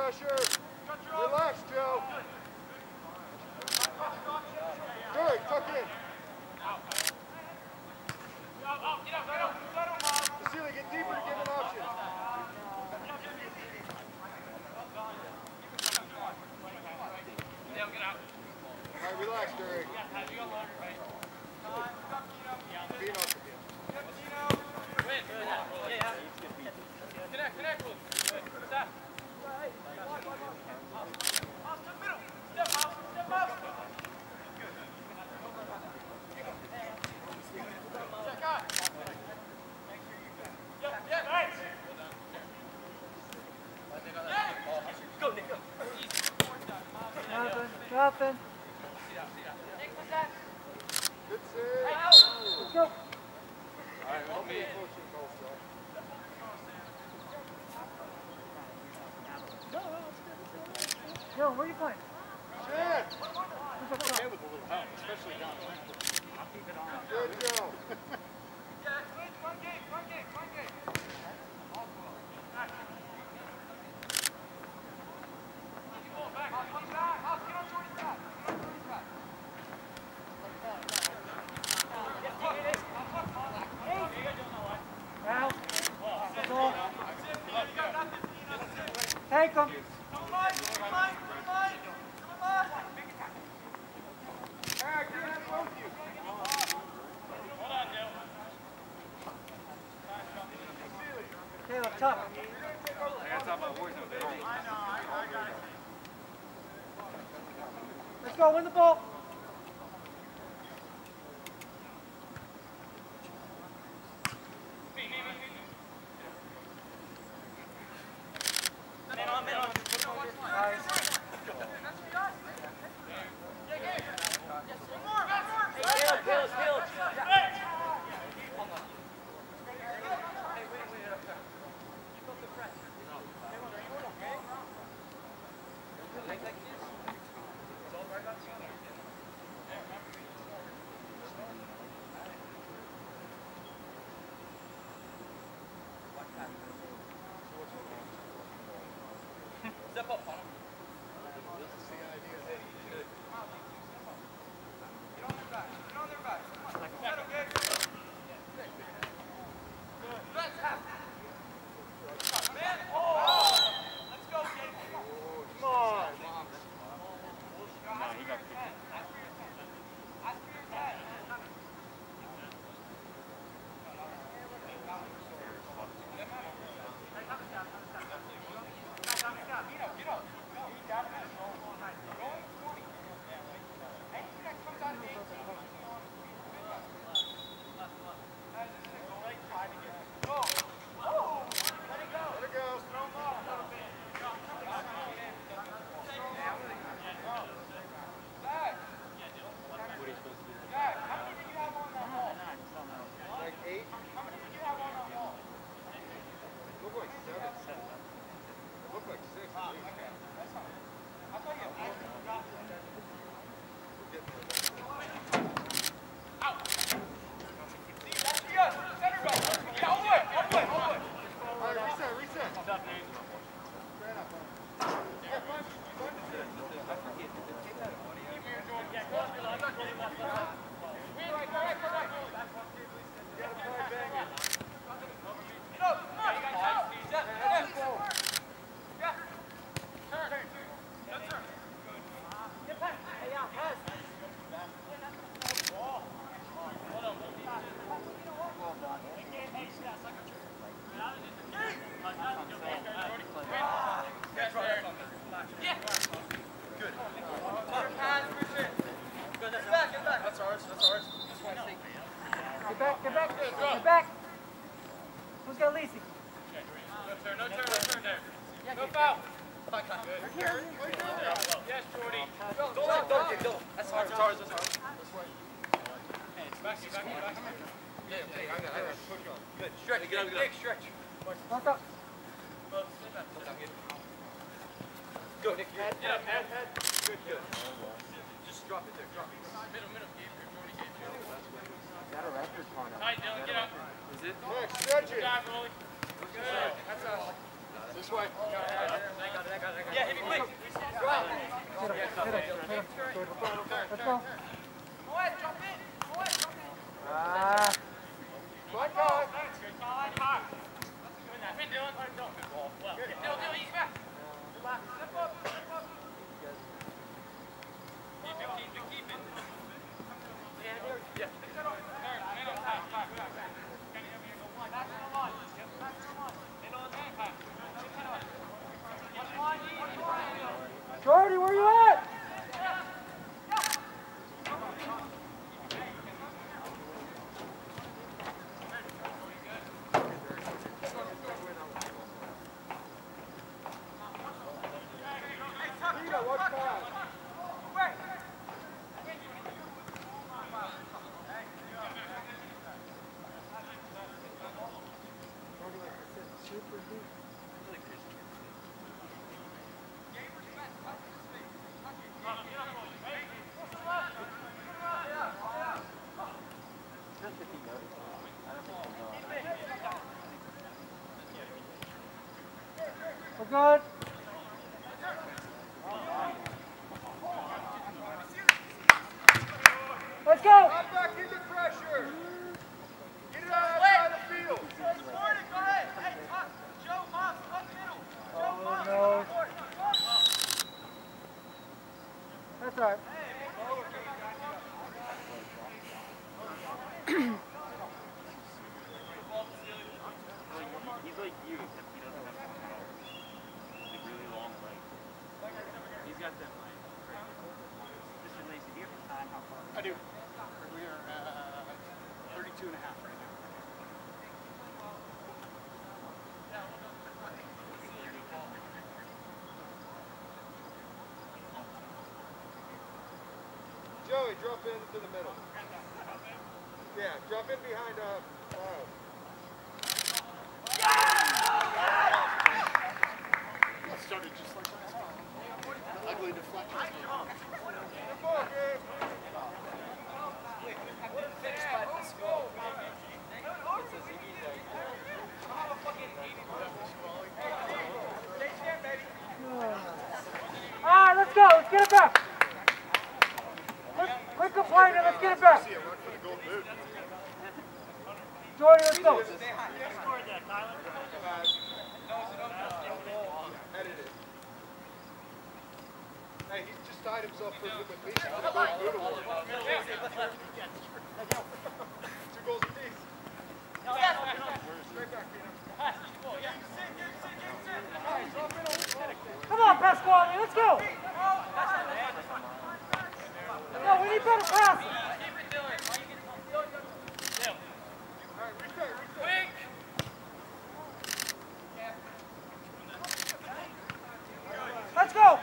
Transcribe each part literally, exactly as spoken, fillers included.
pressure. Relax, Joe. Good, tuck in. Cecilia, get deeper to give an option. All right, relax, Derek. Beat off again. Connect, connect. Stop. Step up, step up. Go, Nick, go. Nothing, nothing. Good save. Let's go. All right, help me. Yo, where are you playing? Shit. I'm okay with a little help, especially down there. I'll keep it on. Good, Joe. One game, one game, one game. Out. That's all. Take them. Caleb, tough. I gotta tell my boys no better. Let's go, win the ball. Step up, Connor. Get on their back. Get on their back. Come on. That's okay. Let's have it. Man. Oh. Let's go, Gabe. Come on. No, he got kicked. Ask for your dad. Get back, get back, get back. Who's got Lacey? No turn, no turn, no turn there. No foul. Good. Yes, Jordy. Don't let go, Jim, don't. That's hard, that's hard, that's hard. Back, back, back. Yeah, hey, I got it. Good. Stretch, get up, get up. Nick, stretch. Lock up. Go, Nick. Head, head, head, head. Good, good. Just drop it there, drop it. Middle, middle, Gabe. Jordy, Gabe. Is that a record, Connor? All right, Dylan, get up. Is it? Nick, stretch Good it. job, Rolly. Good. That's us. This way. Yeah, hit me quick. Hit him, hit him, hit him. Good. Let's go. Ah. My God. Jordy, where you at? Nita, watch pass. Super deep. We're good. Let's go. Not back into pressure. Get it outside the field. Oh no. That's all right. He's like you, except he doesn't have like really long legs. He's got them like. Mister Lacey, do you have time how far? I do. We are uh, thirty-two and a half right now. Joey, drop into the middle. Yeah, drop in behind uh, Miles. That started just like that. Ugly deflection. Good ball, Gabe. All right, let's go. Let's get it back. Quit, quit complaining. Let's get it back. See, I went for the gold boot. Jordy, let's go. Edit it. Hey, he just tied himself for with me for the gold boot award. Two goals apiece. Straight back, Pino. Come on, Pasquale. Let's go. No, we need better passes. All right, reset, reset. Let's go.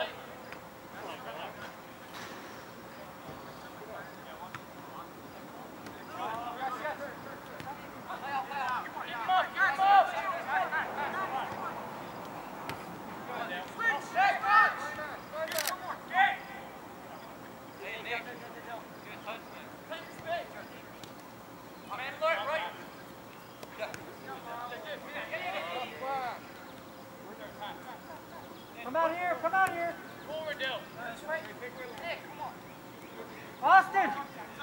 Come out here. Come out here. Austin.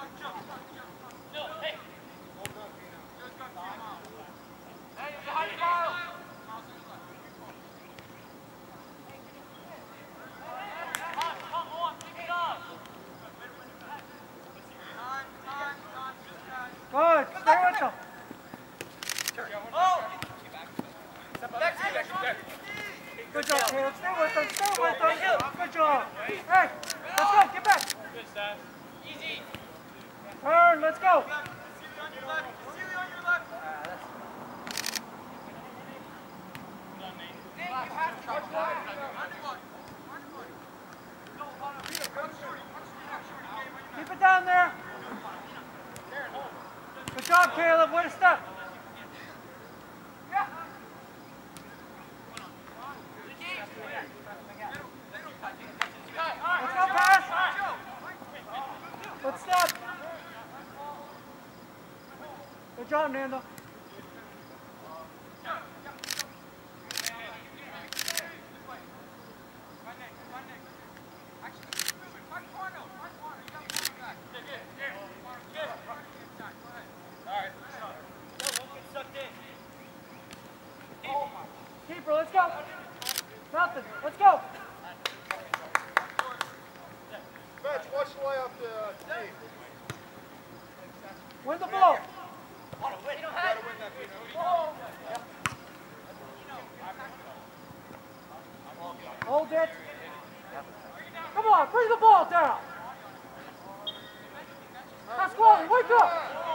Good. Stay with them. Good job, Caleb. Stay with them. Stay with them. Good job. Hey, let's go. Get back. Good stuff. Easy. Turn. Let's go. Keep it down there. Good job, Caleb. Way to step. Let's go, pass. Let's step. Good job, Nando. Win the ball. Hold it. Come on, bring the ball down. Pasquale, wake up.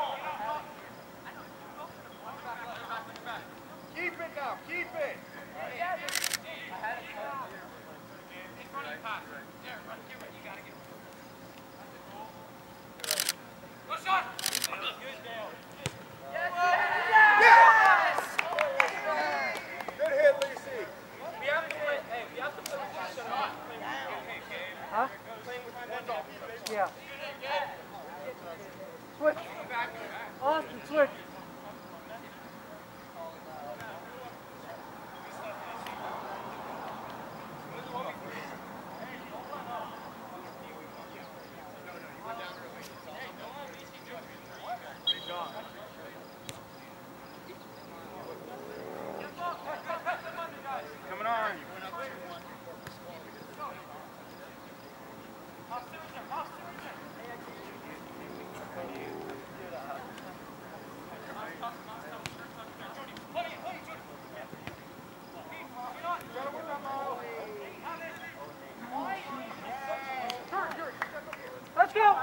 Keep it now, keep it. Good hit, Lacey. Huh? Yeah. Switch. Austin, switch. Coming on. Let's go.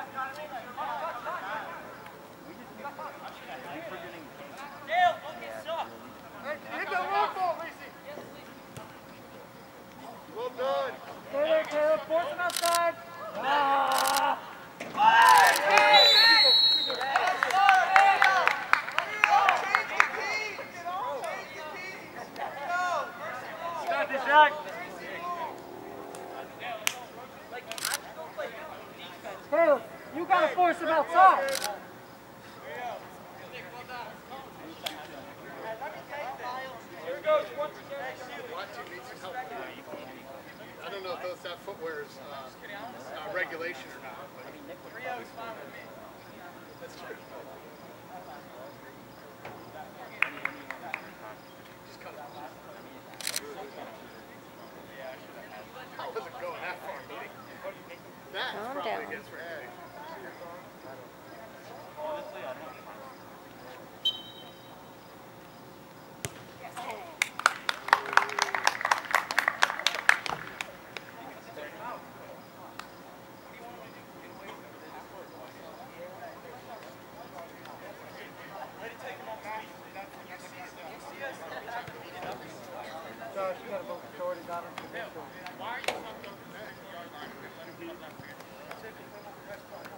Hey, hit that long ball, Lacey. Well done. Stay there, Caleb. Force him outside. Ah. Got this, Zach. Caleb, you gotta force him outside. I don't know if those, that footwear is uh, uh, regulation or not. But Rio's fine with me. That's true. Just cut it off. I wasn't going that far, buddy. That's Calm probably down. against Ray. Honestly, I don't know. Josh, you gotta vote majority, not on the Why are you fucking up the neck?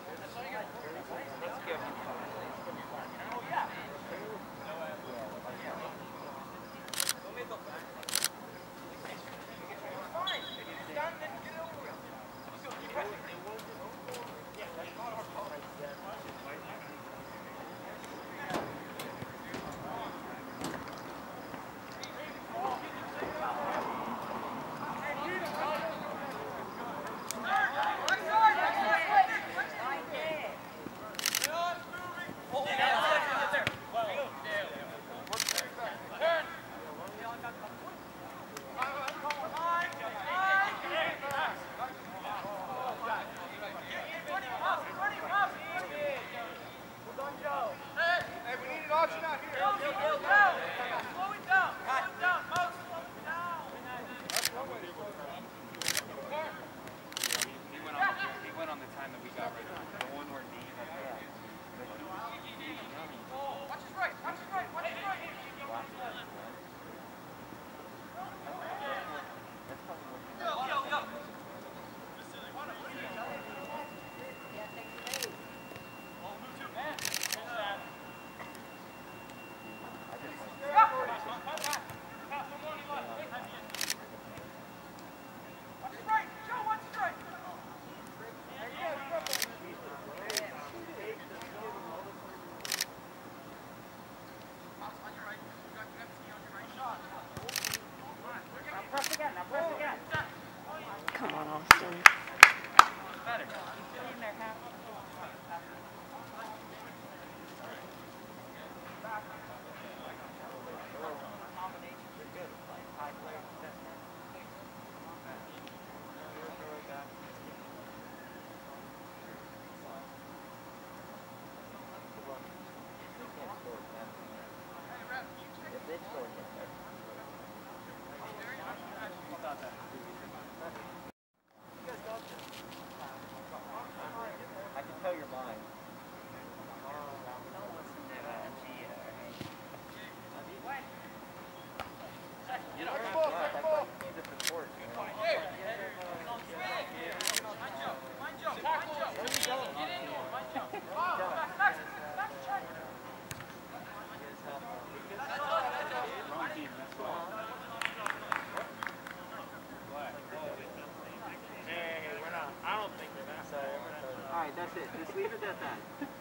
That's it. Just leave it at that.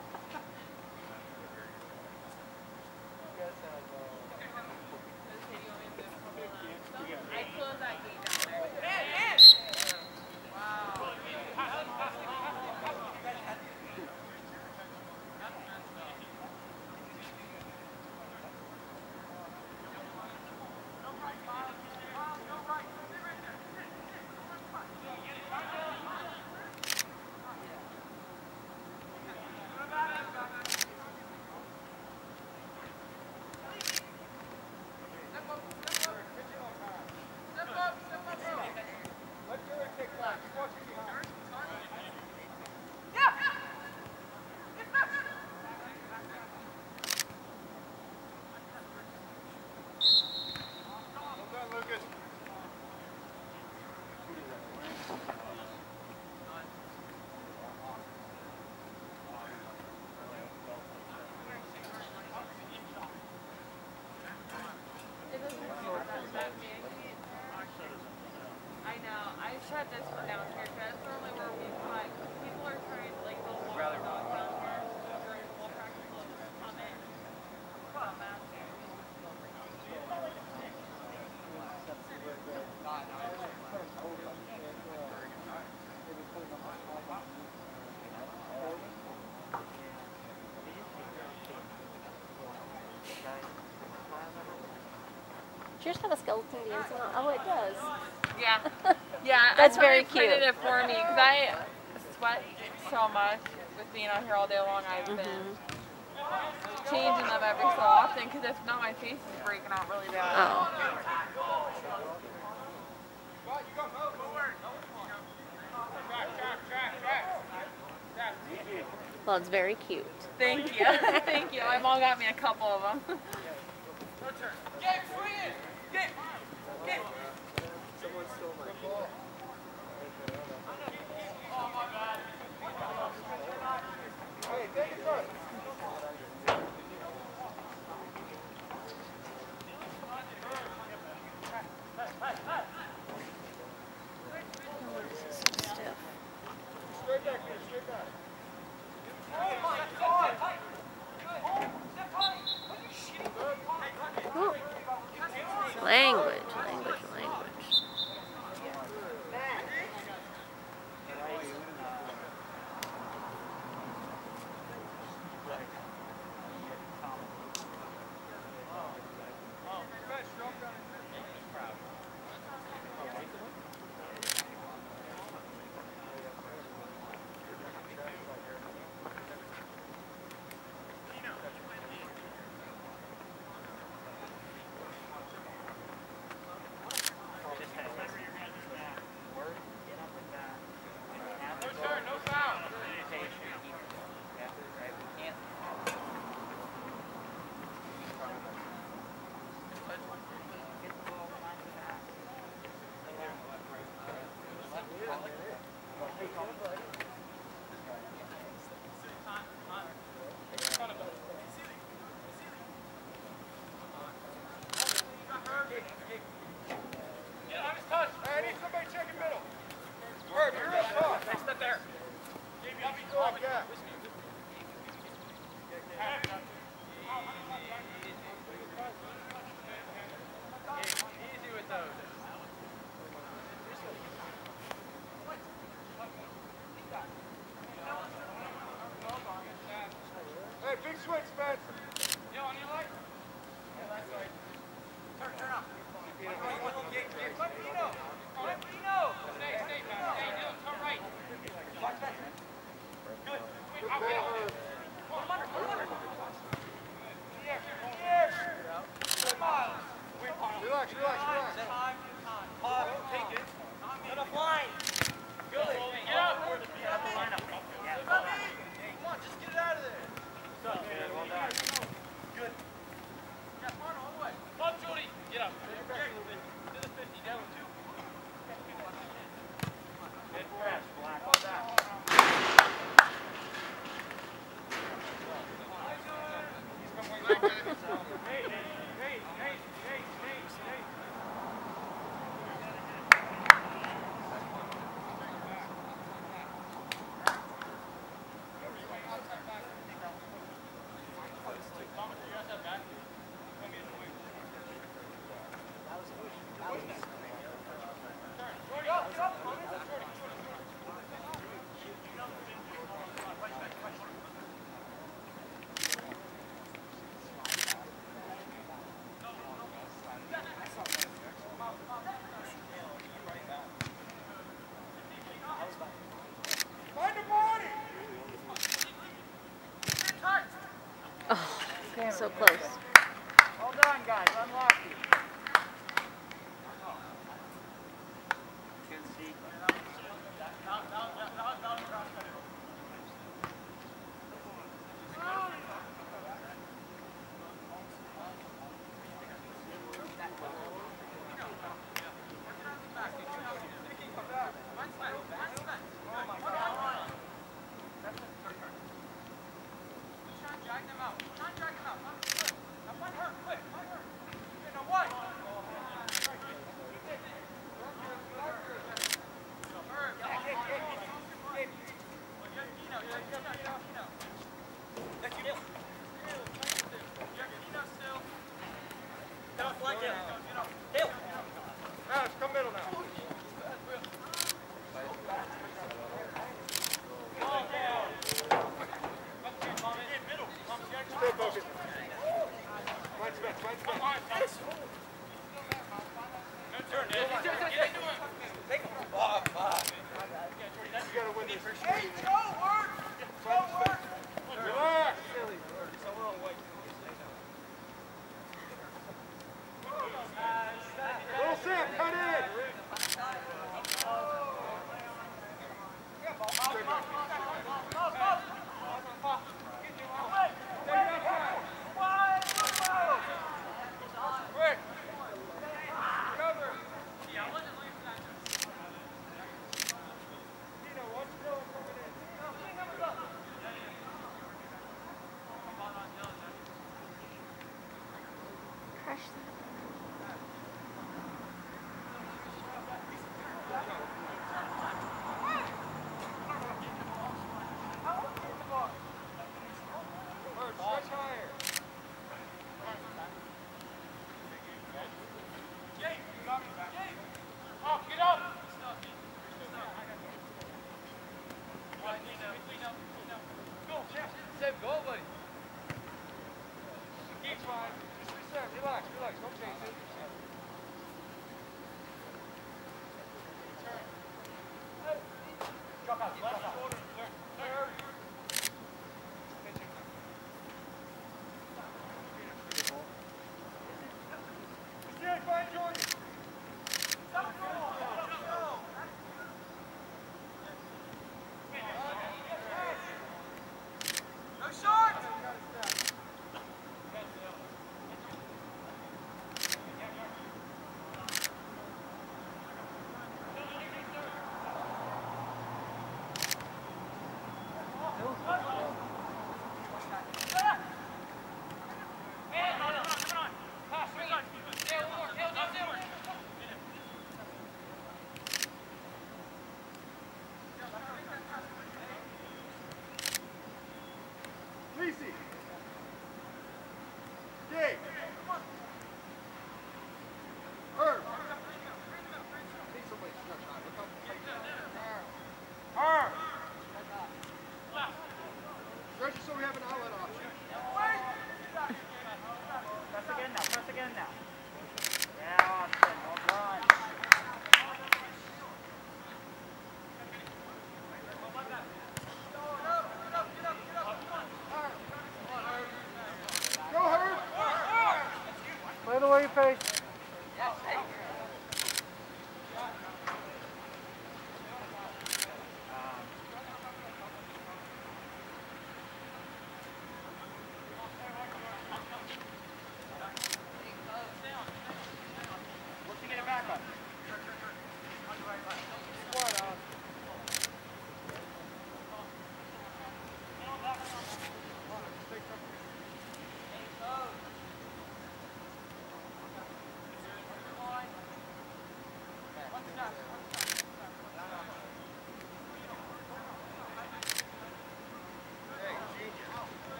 I closed that gate down there. Wow. I know. I shut this one down here because that's normally where we put. People are trying to like little walk the dog down here during full practice. Come in. Come out there. Does yours have a skeleton dance on? Oh, it does. Yeah. Yeah. That's I very printed cute. it for me because I sweat so much with being out here all day long. I've been Mm-hmm. changing them every so often because if not, my face is breaking out really bad. Oh. Well, it's very cute. Thank you. Thank you. My mom got me a couple of them. Get free! Get! Get! Someone stole my ball. Oh my God. Hey, take it first. Stiff. Straight back here, straight back. Oh my God! Ooh. Language, language, language. Hey, big switch, Spence. Yo, on your leg? Yeah, that's right. Turn, turn up. Get, get, let Pino. Let Pino. Stay, stay, man. Stay, Dylan, turn right. Watch that. Good. Wait, I'll get him. Put him under, put him under. Here, here. Miles. Relax, relax, relax. Time, time. Pause, take it. Get up line. Good. Get up. Get up the lineup. Come on, just get it out of there. Well done. Good. Yeah, run all the way. Come, Judy. Get up. To the fifty. Down two. Good press, Black. Well done. Hey, hey, hey, hey, hey, hey. so close. Hold on, guys. Unlock you. Can see. Crush Short!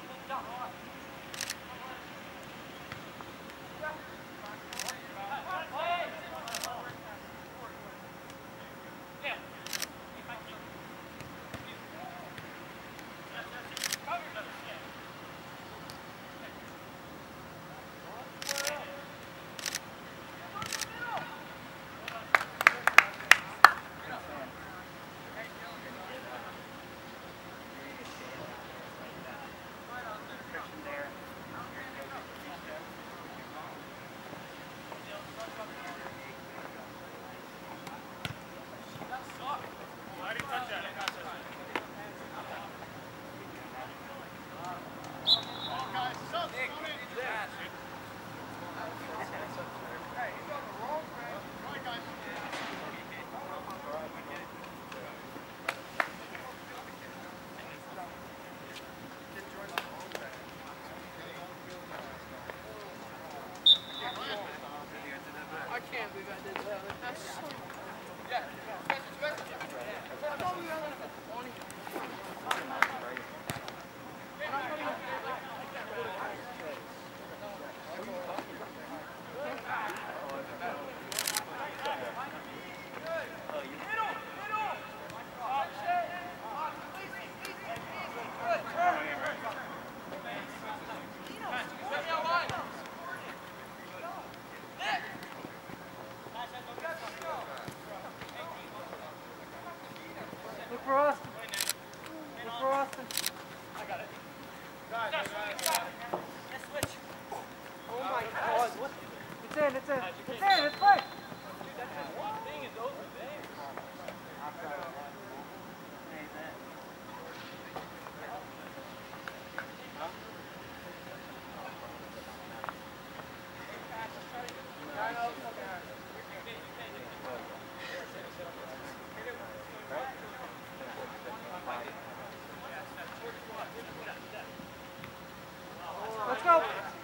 Let's go.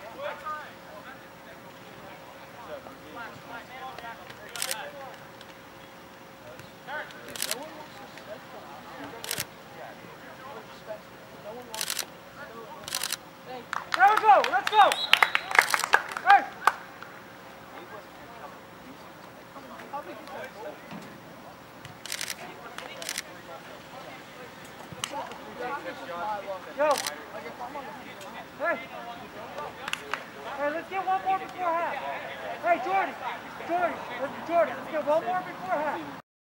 There we go. Let's go. Hey. Yo. Hey. Hey, let's get one more before half. Hey, Jordy. Jordy. Let's, Jordy, let's get one more before half.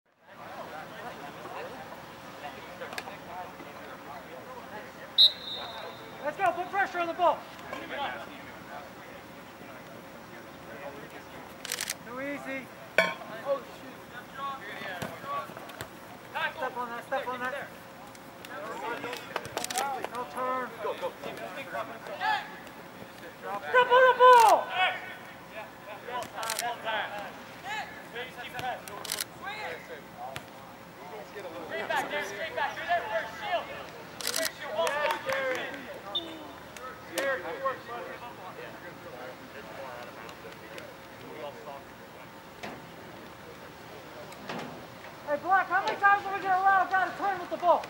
Let's go. Put pressure on the ball. Too easy. Step on that. Step on that. No turn. Go, go. Step on the ball! Straight back, Gary, straight back. You're there first. Shield. Shield, shield. Gary, good work, buddy. Hey, Black, how many times are we going to allow a guy to turn with the ball?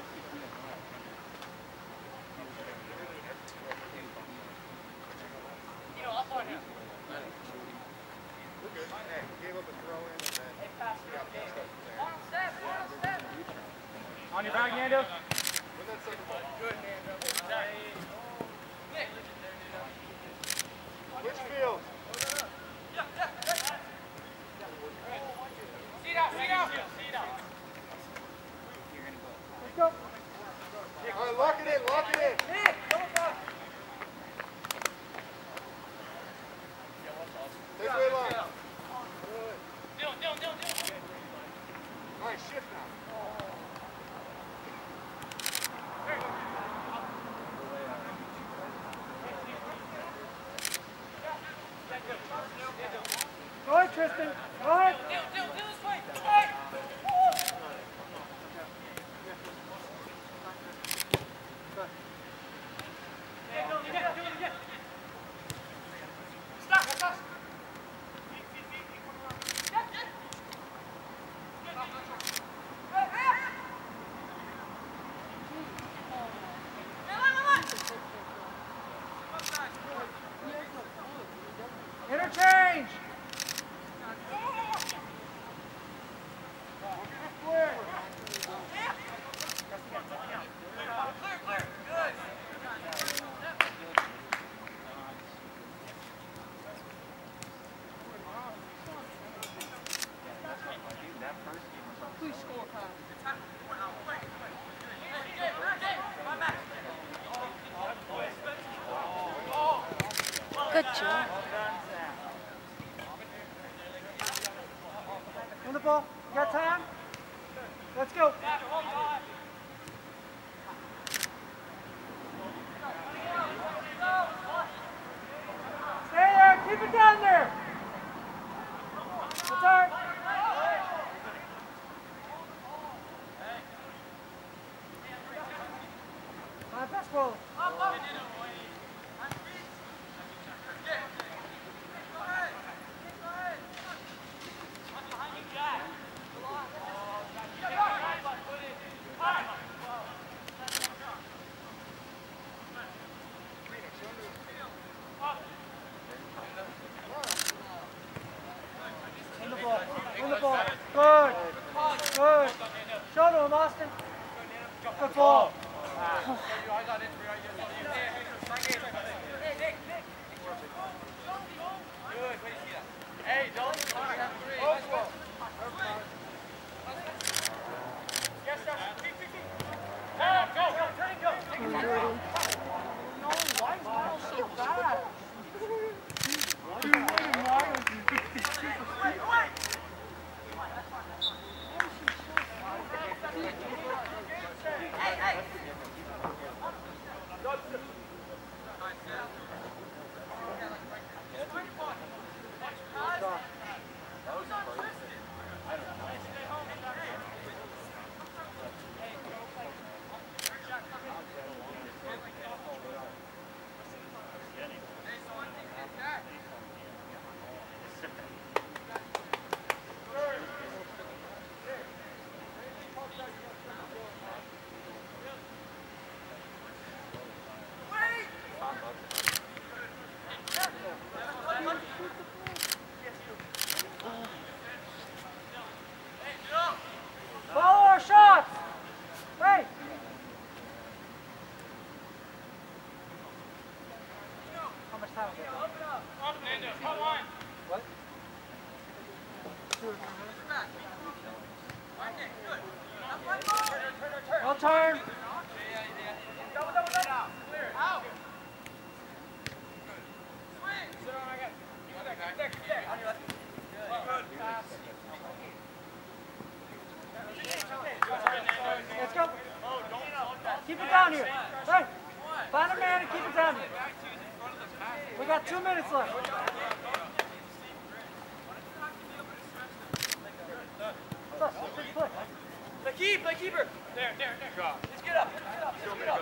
On your back, Nando. Good, Nando. Litchfield. Seat out, seat out. Seat out. Let's go. All right, lock it in, lock it in. Take away line. Dylan, Dylan, Dylan, Dylan. All right, shift now. Go ahead, Tristan. Go ahead. Dylan, Dylan, Dylan, this way. Hey. Come on, come on. Good job. On the ball. You got time? Let's go. Stay there. Keep it down there. That's all right. All right, best ball. On the ball. On the ball. Good. Good. Show to him, Austin. Good ball. Hey, don't. No, why is Miles so bad? Follow our shots. Hey. How much time is it? What? Two or three minutes? Well turn. Let's go. Keep it down here. Hey, find a man and keep it down here. We got two minutes left. Play, play. Play keep, play keeper. There, there, there. Let's get up. Let's get up. Let's get up.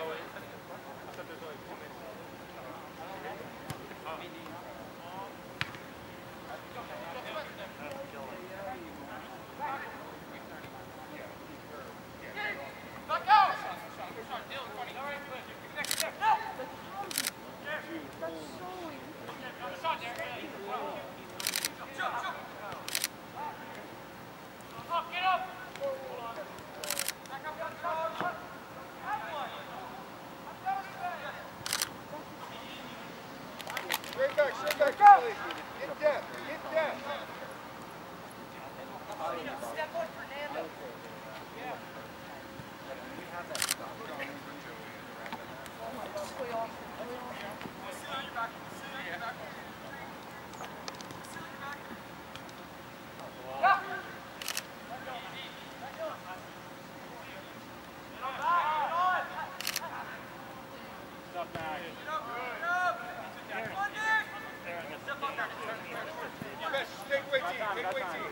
Straight back, straight back. Get depth, get depth. Step on Fernando. Take away team, take away team.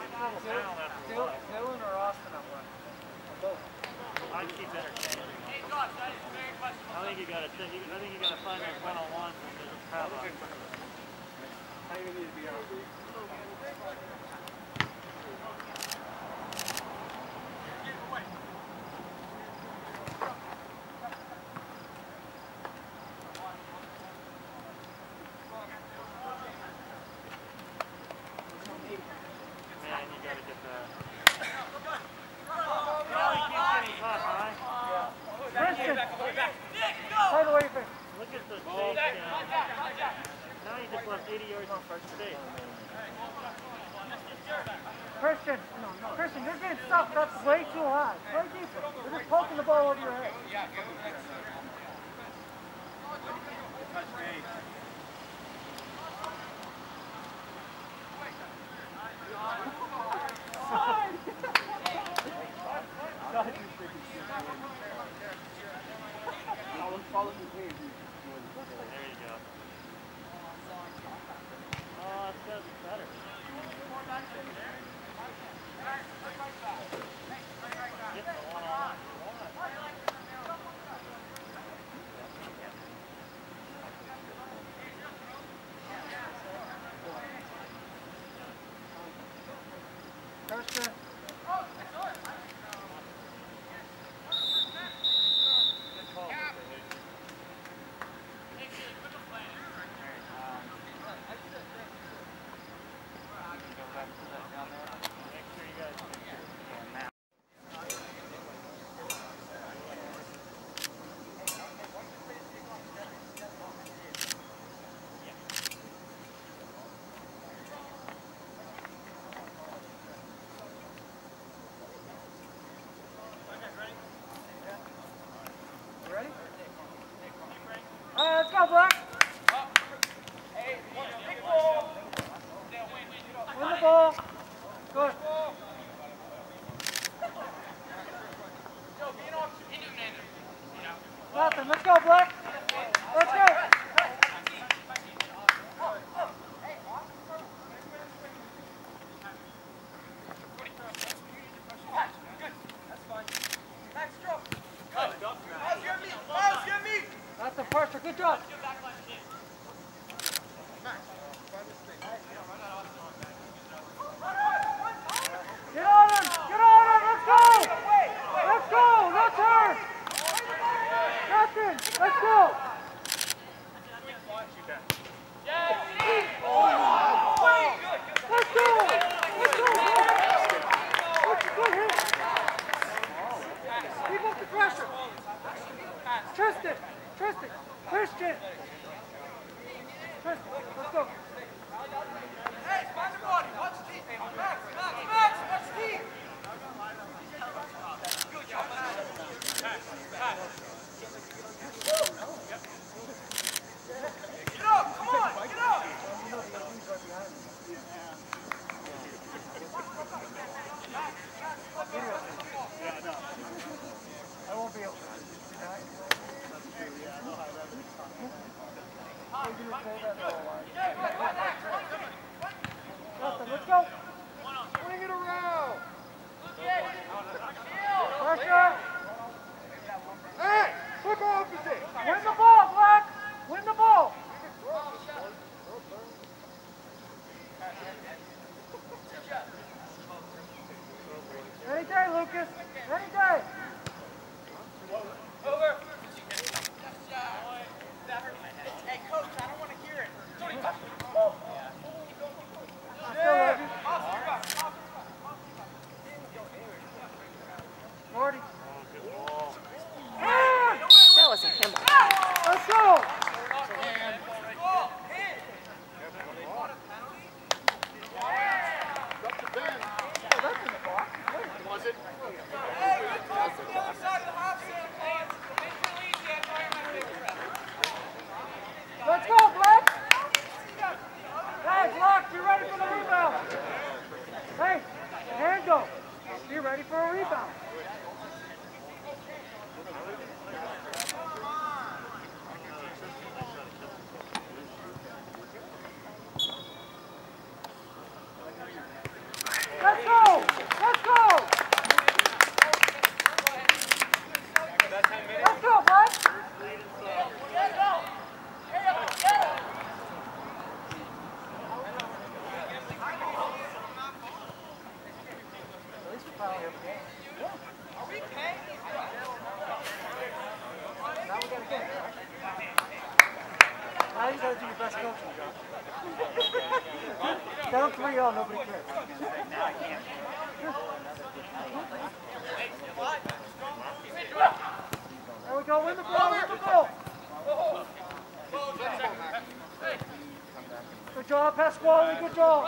Dylan or Austin up one? I keep entertaining. I think you gotta, I think you gotta find those one-on-ones and just have a. I even need to be out. Man, you gotta get that. You know, he keeps getting caught high. Christian! By the way, you Look at the chase down. Now he just left eighty yards on first base. Christian, Christian, you're getting stuck. That's way too high. Play deeper. You're just poking the ball over your head. There you go. Oh, it says better. Get the one-on-one. Christian. All right, let's go, Black. Win the ball. Good. Nothing. Let's go, Black. Let's go. That's the pressure. Good job. Get on him! Get on him! Let's go! Let's go! No turn! Captain! Let's go! Let's go! Let's go! That's a good hit! Keep up the pressure! Tristan! Tristan! Christian! Tristan, let's go! Hey, find the body. Watch the team. Max, Max, Max, watch the team. Good job. Get up, come on, get up. I won't be able to. Nothing, let's go. Bring it around. Pressure. Hey, flip opposite. Win the ball, Black. Win the ball. Any day, Lucas. Any day. Over. Hey, coach, I don't want to hear it. Now you gotta do your best coaching job. Down three oh, nobody cares. There we go, win the ball, win the ball. Good job, Pasquale, good job.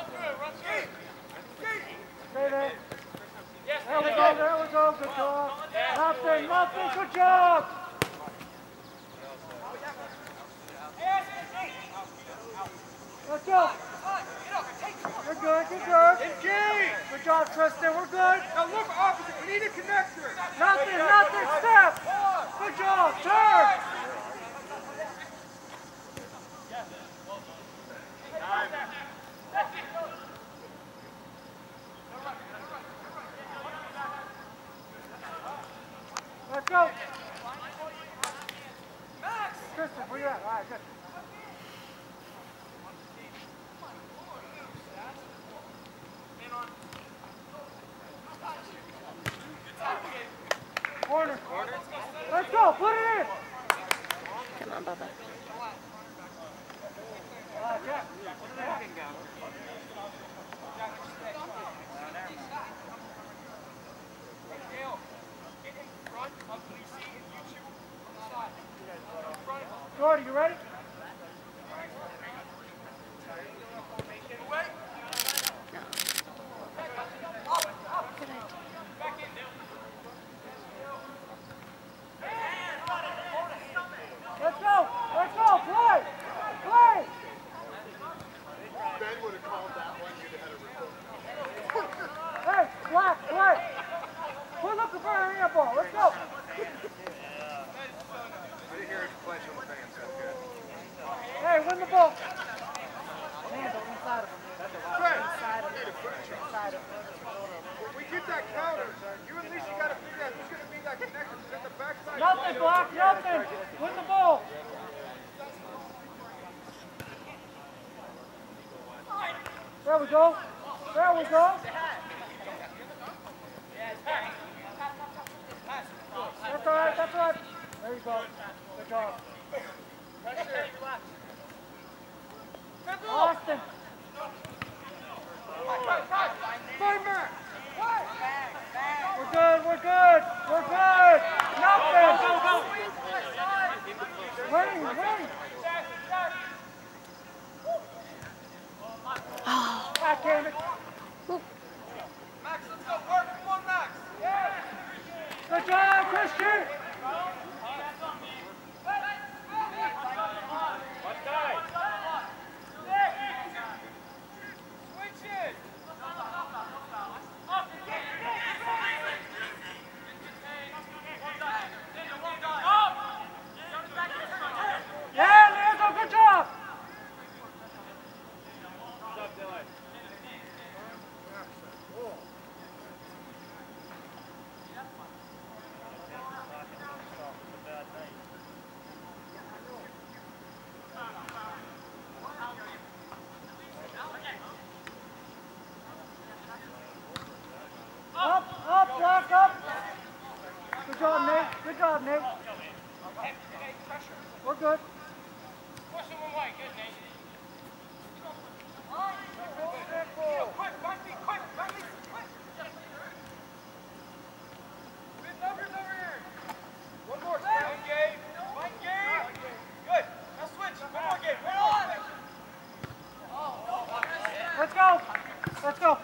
Stay there. There we go, there we go, good job. Nothing, nothing, good job. Let's go. We're good, good good. Good job, Tristan, we're good. Now look opposite, we need a connector. Nothing, nothing, step. Good job, turn. Let's go. Max. Tristan, where you at? All right, good. Corner. Let's go. Put it in. Come on, Bubba. Uh, Jack. Jordy, you ready? Let's go! Let's go! Play! Play! Ben would have called that one. You'd have had a report. Hey, Black, play! We're looking for a handball. Let's go! I didn't hear it flash on the fans. That's good. Hey, win the ball! Handle inside of him. Inside of him. Inside of him. When we get that counter, you at least you gotta figure out who's gonna be that connector. Because at the backside. Nothing, Black, nothing! Win the ball! There we go. There we go. That's all right, that's all right. There you go. Good job. Austin. We're good, we're good, we're good. Nothing. Go, go, go. Wait, wait. God damn it. Max, let's go work. Come on, Max. Good job, Christian. Yeah, Leandro, good job. Up, up, block up. Good job, Nate. Good job, Nate. We're good. Push him away. Good, Nate. Quick, back me, quick, back me, quick. Big numbers over here. One more. One game. One game. Good. Now switch. One more game. One more. Let's go. Let's go.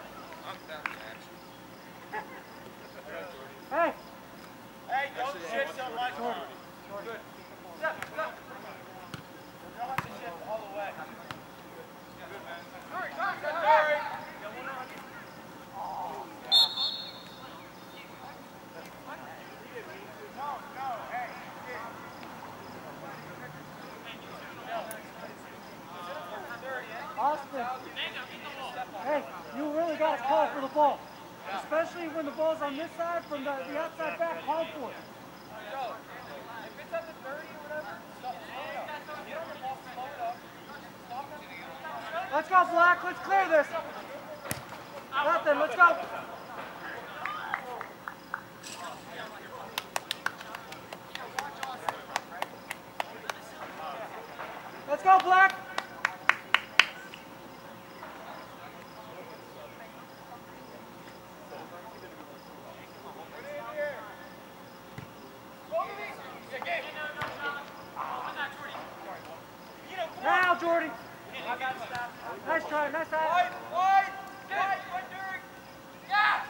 Hey. Hey, don't shift so much. Good. Step, step. You don't have to shift all the way. Good, man. Hurry, hurry, hurry. No, no, hey. Austin. Hey, you really got to call for the ball. Especially when the ball's on this side, from the, the outside back, call for it. If it's at the thirty or whatever, stop, slow it up. Get on the ball, slow it up. Stop it. Let's go, Black. Let's clear this. Nothing. Let's go. Jordy. Nice try, nice try. Wide, wide, wide, wide, Derek. Yeah.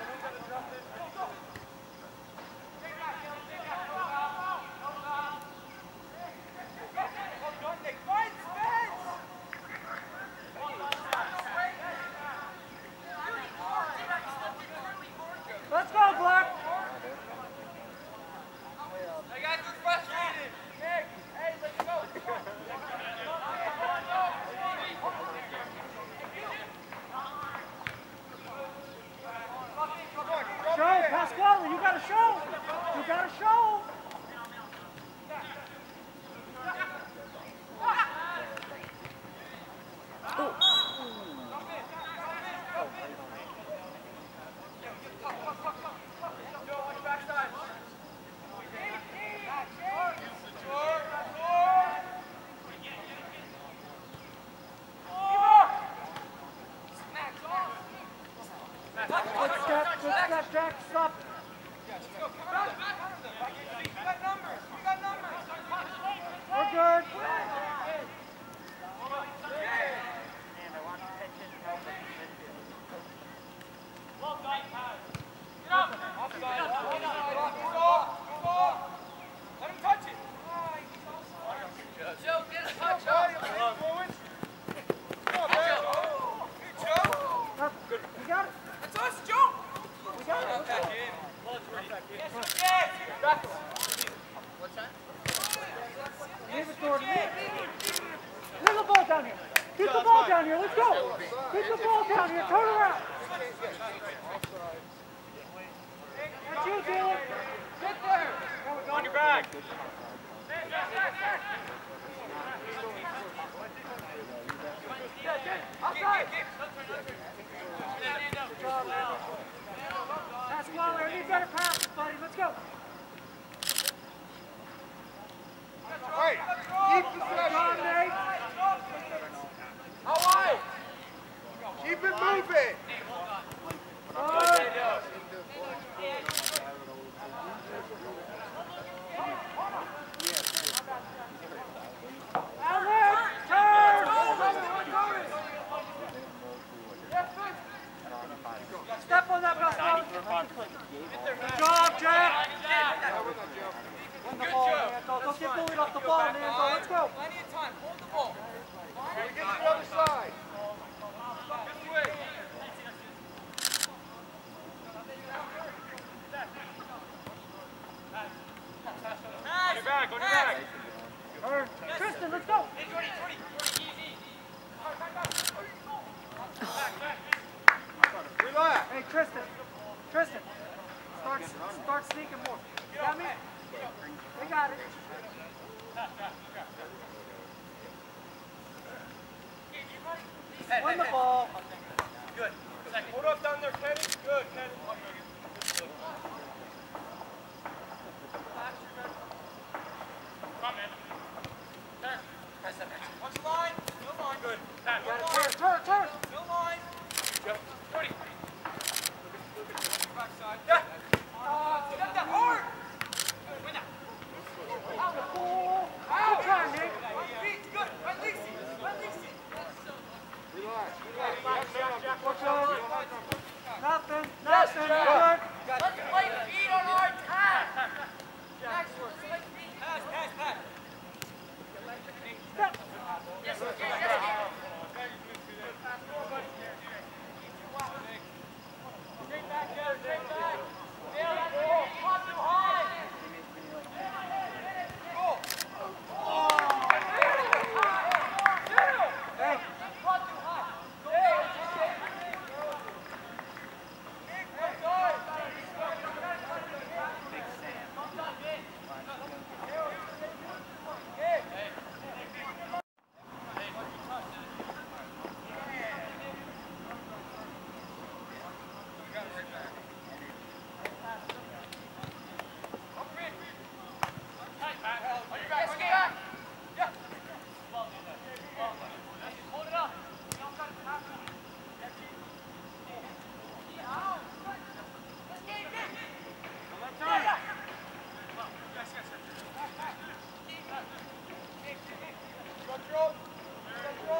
Let's go, Black. I got this frustrated. Nick, hey, let's go. Show, Pasquale, you gotta show. You gotta show. Good step, good step, Jack. Stop. We're good. Let him touch it. Joe, get a touch on. Come on, man. Joe. Up. You got it. That's us, Joe. We got it. Let's go. Yes. Leave it, Jordan. Leave the ball down here. Get the ball down here. Let's go. Get the ball down here. Turn around. That's you, Dylan. Get there. On your back. Outside. Pasquale, I need better passes, buddy. Let's go. Hey, keep possession. Dominate. How wide? Keep it moving. Good. Outlet. Turn. Step on that, Pasquale. Good job, Jack. Win the ball, Manto. Don't get bullied off the ball, Manto. Let's go. Plenty of time. Hold the ball. Get to the other side. This way. On your back, on your back. Turn. Tristan, let's go. Relax. Hey, Tristan. Tristan. Start, start sneaking more. You got me? They got it. Win the ball. Good. Hold up down there, Kenny. Good, Kenny. Watch the line. No line. Good. Turn, turn, turn. No line. Jordy. Backside. Yeah. Step that hard. Win that. Out the ball. Good try, Nick. Feet. Good. Release it. Release it. Relax. Watch out. Nothing, nothing. Good. Let's play feet on our attack. Next one. Play feet. Pass, pass, pass. Step. Yes, yes, yes. Straight back there, straight back. Yeah, that's it. Not too high. Go. Hey. Not too high. Hey. Nick, let's go. Control. Control.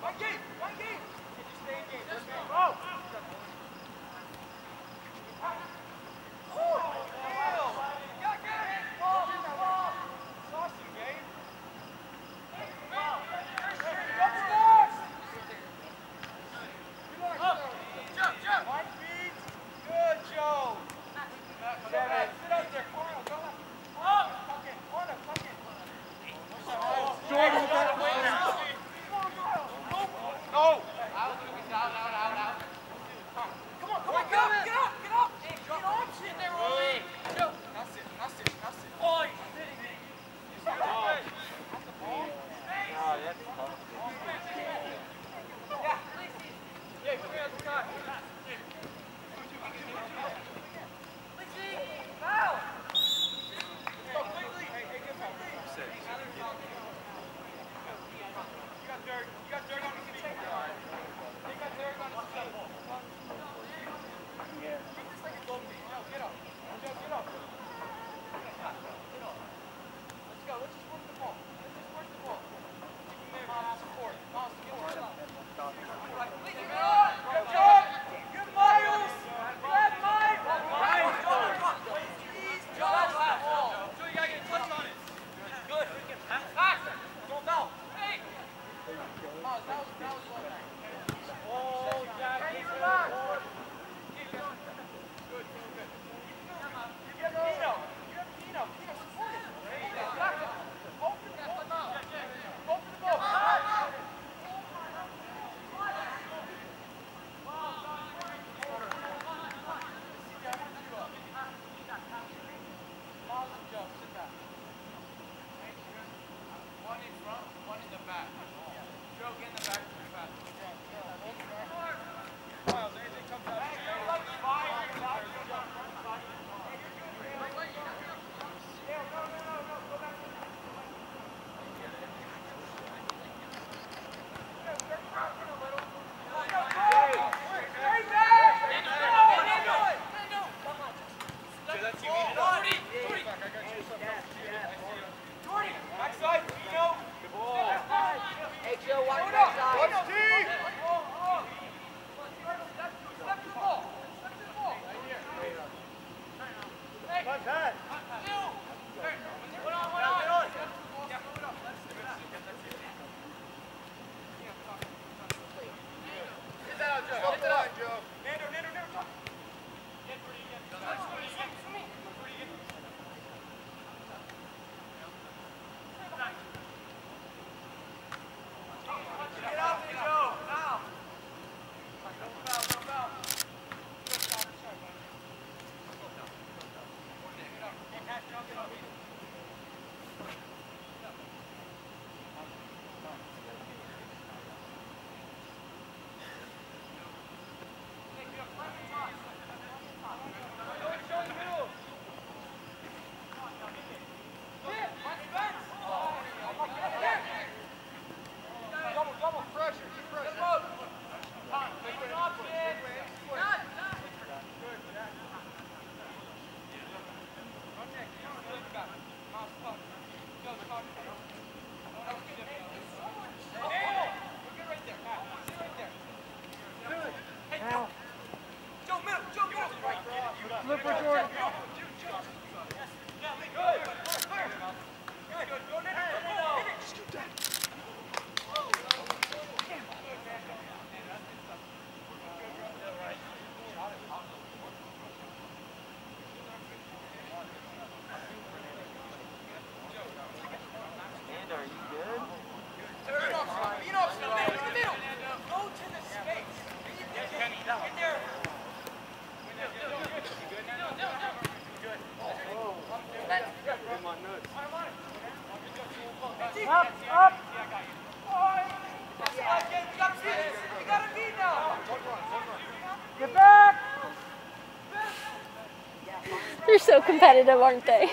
They're so competitive, aren't they?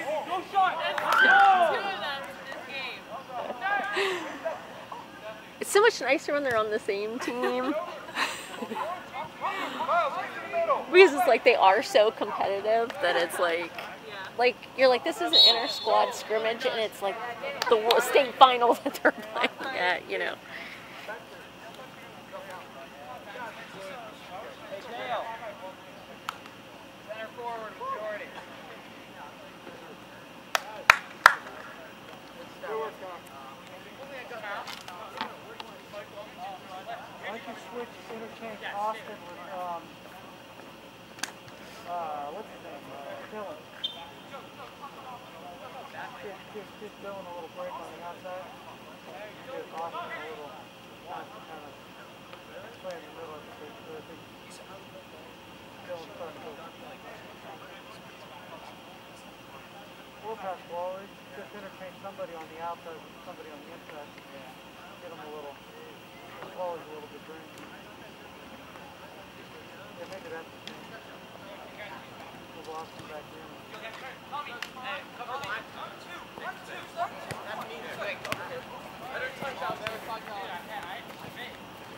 It's so much nicer when they're on the same team. Because it's like they are so competitive that it's like, like you're like, this is an inter squad scrimmage and it's like the state final that they're playing at, you know. switch, interchange Austin with, um, uh, what's his name? Uh, Dylan. Give, give, give Dylan a little break on the outside. Give Austin a little time to kind of play in the middle of the pitch. So I think Dylan's starting to go. We'll pass ball. Just interchange somebody on the outside with somebody on the inside. Get them a little, the ball is a little bit drained. Yeah, maybe that's the thing. Move Austin back in. Tommy, hey, cover line. One, two, one, two. That means big. Better touch out, better touch out. Yeah, yeah, I, I made.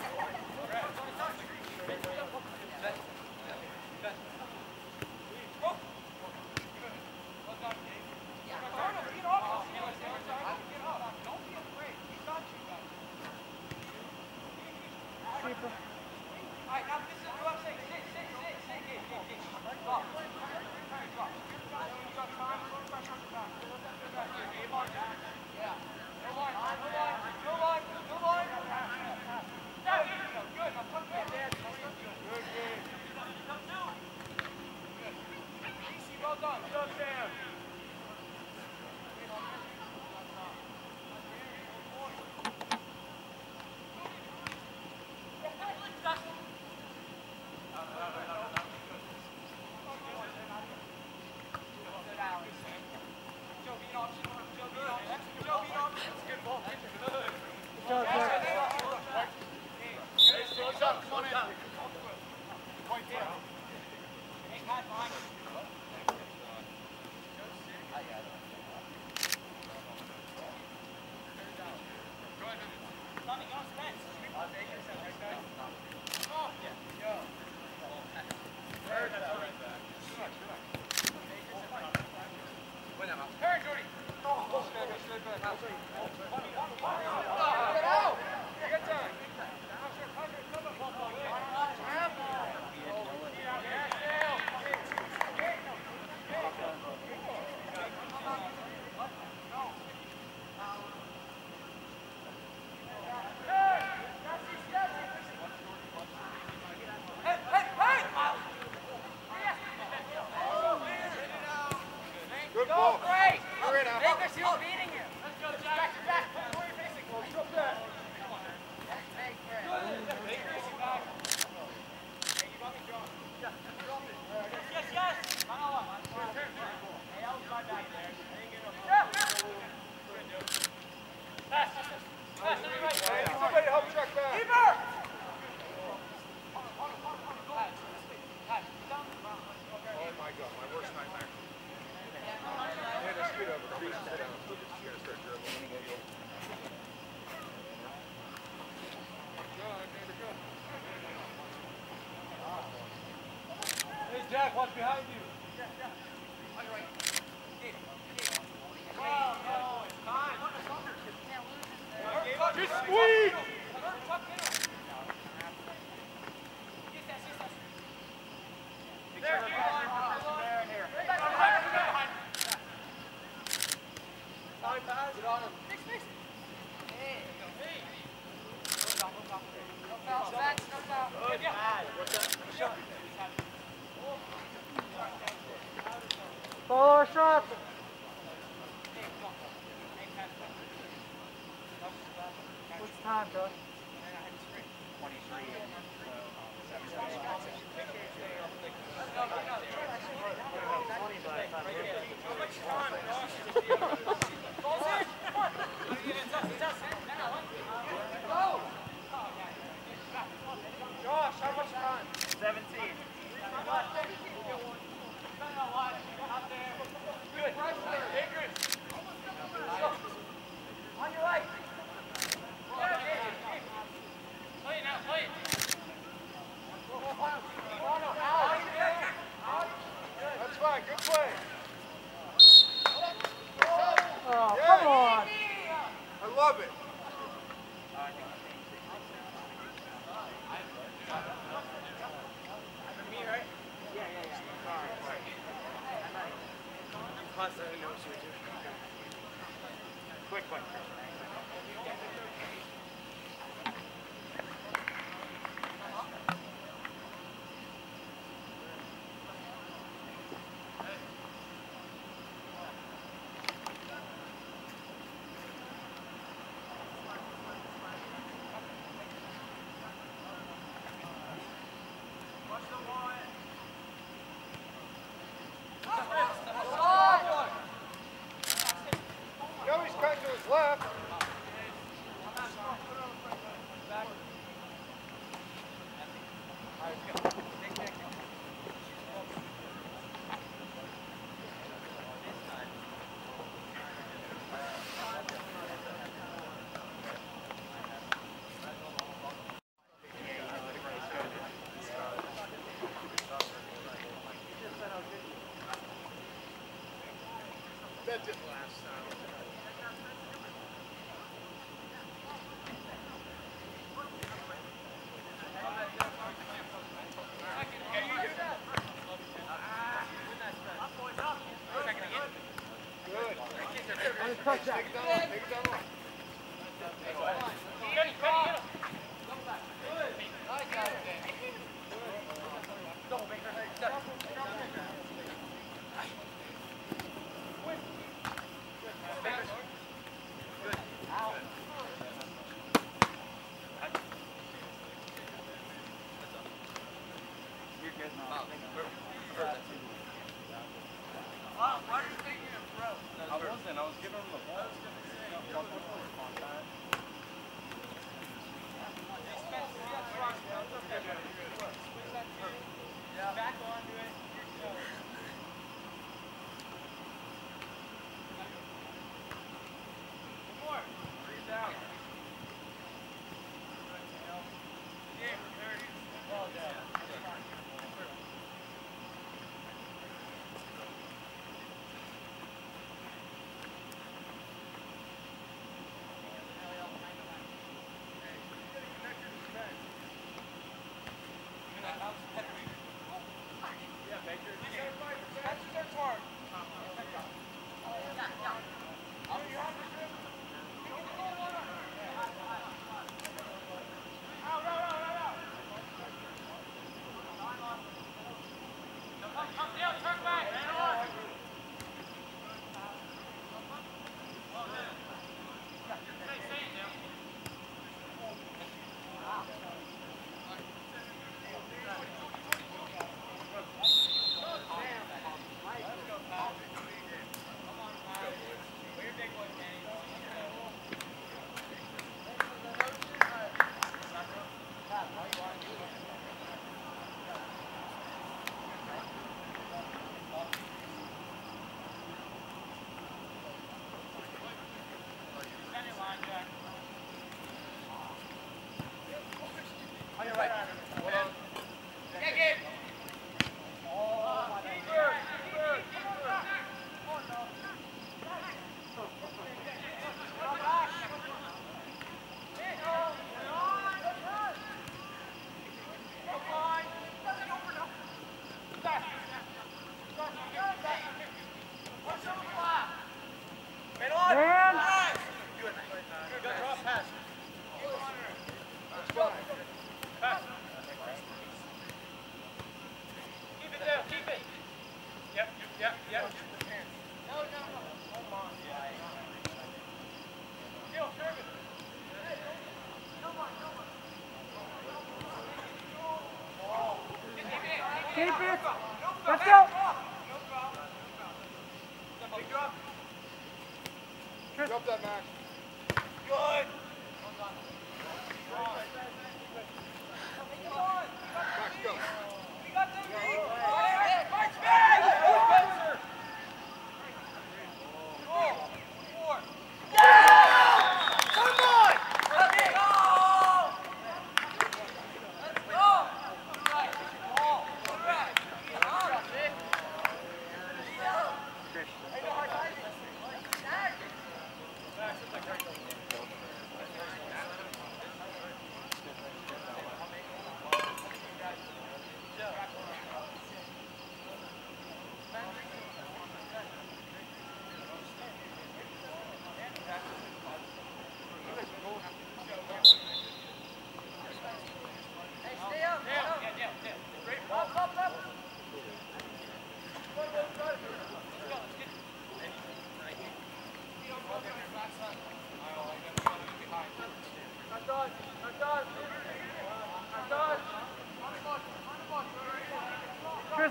Jack, watch behind you. Just squeeze! There, get on him. Fix, fix. Hey. No foul, back, no foul. Good. What's up? Follow our shots. What's the time, Josh? Josh, how much time? seventeen. Good. Ingrid. On your right. Play it now, play it. That's fine, good play. Oh, come on. I love it. Me, right? Yeah, yeah, yeah. Constantly knows you do. Quick, quick. Joey's cutting to his left. That didn't last. So. Take it down, take it down. Why are you taking him, bro? I wasn't. I was giving him the ball. Back onto it. One more. Breathe out. Yeah, there it is. Well done. Keep it. Let's go. Drop that, Max. Good. Max, go. We got the lead.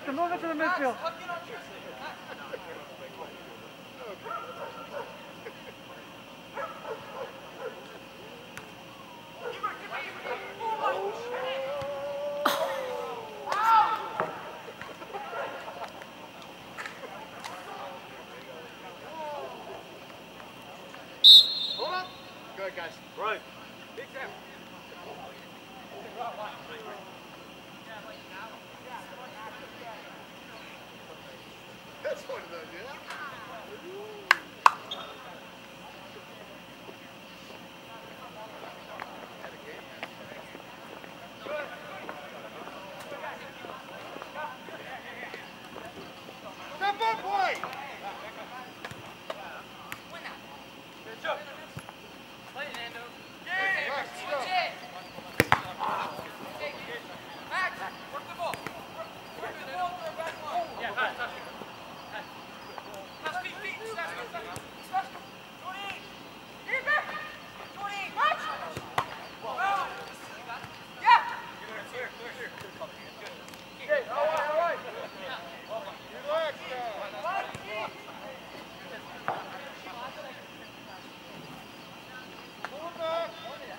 Justin, move it to the midfield. Hold up. Good, guys. Right. That's one of those, yeah. Step up, boy! Max, go. Relax now. Pull it back.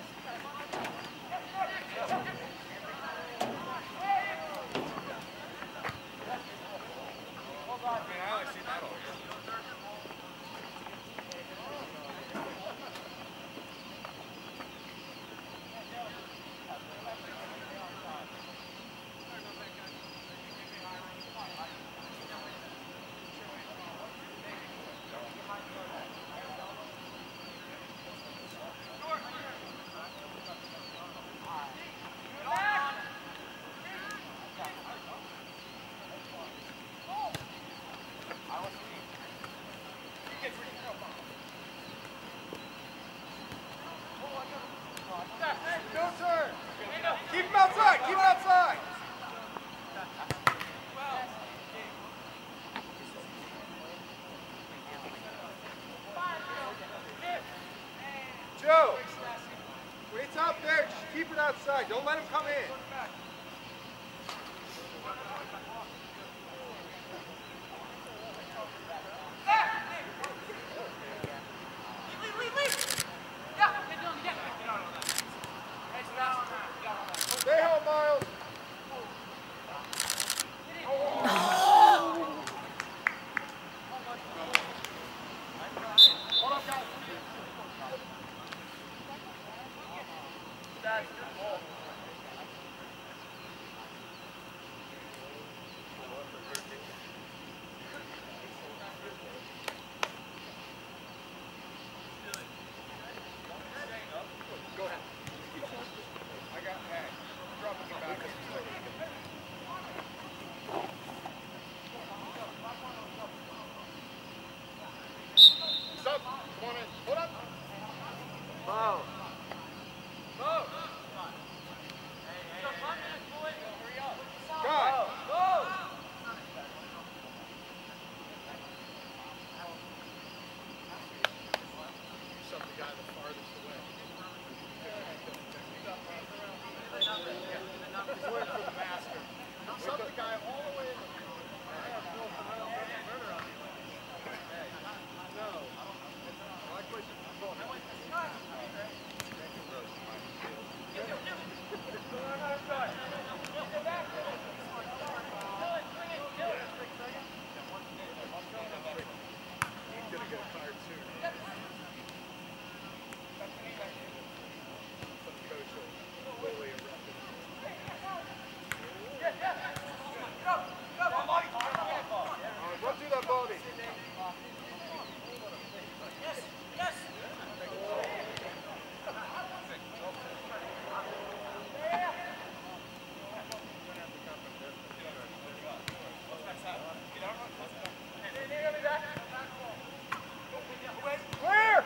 No turn. Keep him outside. Keep him outside. Joe, when it's out there, just keep it outside. Don't let him come in. Stay home, Miles. Hold up, guys. Go ahead. I got hey, drop it back. Stop. Come on in. Hold up. Wow. Guy. Shove the guy the farthest away. He's waiting for the master. Shove the guy all the way in the No. I like what He's gonna get fired soon. Some coach will bully him. Run through that body. Clear!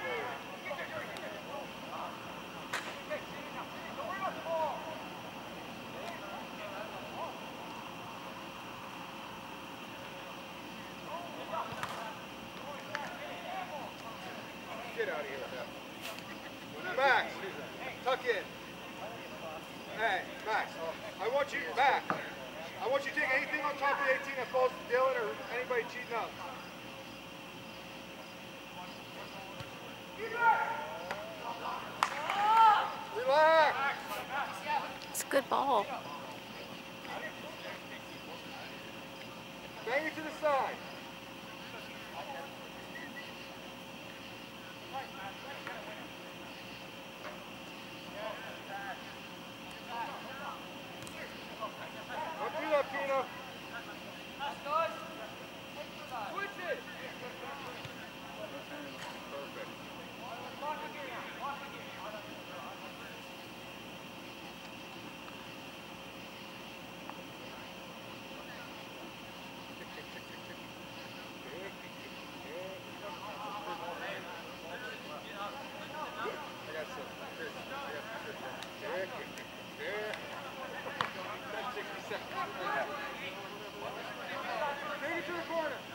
Get out of here with that. Max, tuck in. Hey, Max, I want you back. I want you to take anything on top of the eighteen that falls to Dylan or anybody cheating up. Relax. It's a good ball. Bang it to the side. Don't do that, Pino. Switch it. Perfect. Take it to the corner.